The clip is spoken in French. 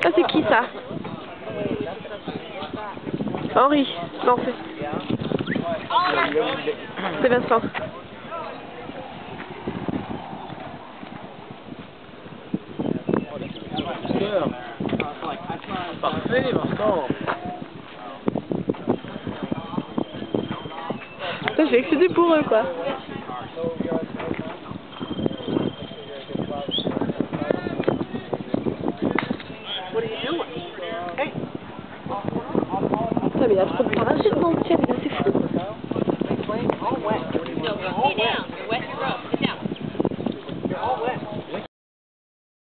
Ah, c'est qui ça? Henri. Non, c'est Vincent. Parfait, Vincent. Putain, j'ai excédé pour eux, quoi. Putain, mais il y a trop de parachutes dans le ciel, c'est fou.